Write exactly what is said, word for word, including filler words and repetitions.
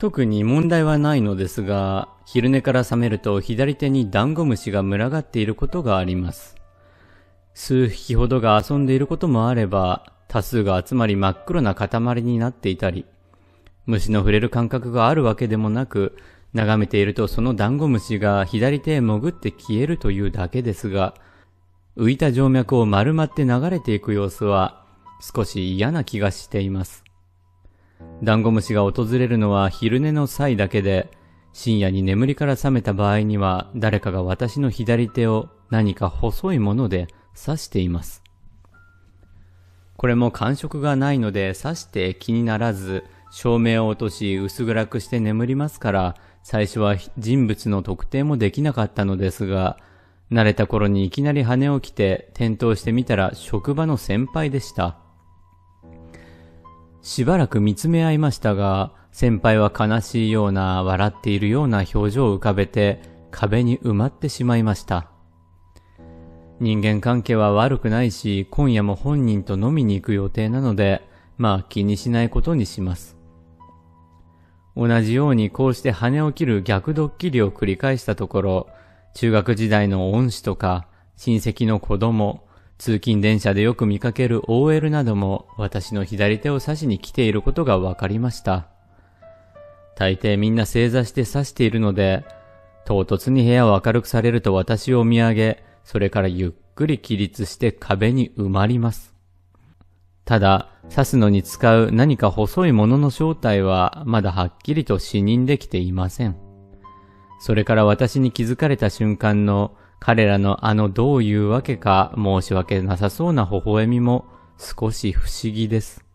特に問題はないのですが、昼寝から覚めると左手にダンゴムシが群がっていることがあります。数匹ほどが遊んでいることもあれば、多数が集まり真っ黒な塊になっていたり、虫の触れる感覚があるわけでもなく、眺めているとそのダンゴムシが左手へ潜って消えるというだけですが、浮いた静脈を丸まって流れていく様子は少し嫌な気がしています。ダンゴムシが訪れるのは昼寝の際だけで、深夜に眠りから覚めた場合には誰かが私の左手を何か細いもので刺しています。これも感触がないので刺して気にならず、照明を落とし薄暗くして眠りますから、最初は人物の特定もできなかったのですが、慣れた頃にいきなり羽を着て転倒してみたら職場の先輩でした。しばらく見つめ合いましたが、先輩は悲しいような笑っているような表情を浮かべて壁に埋まってしまいました。人間関係は悪くないし、今夜も本人と飲みに行く予定なので、まあ気にしないことにします。同じようにこうして羽を切る逆ドッキリを繰り返したところ、中学時代の恩師とか親戚の子供、通勤電車でよく見かける オーエル なども私の左手を刺しに来ていることが分かりました。大抵みんな正座して刺しているので、唐突に部屋を明るくされると私を見上げ、それからゆっくり起立して壁に埋まります。ただ、刺すのに使う何か細いものの正体はまだはっきりと視認できていません。それから私に気づかれた瞬間の彼らのあのどういうわけか申し訳なさそうな微笑みも少し不思議です。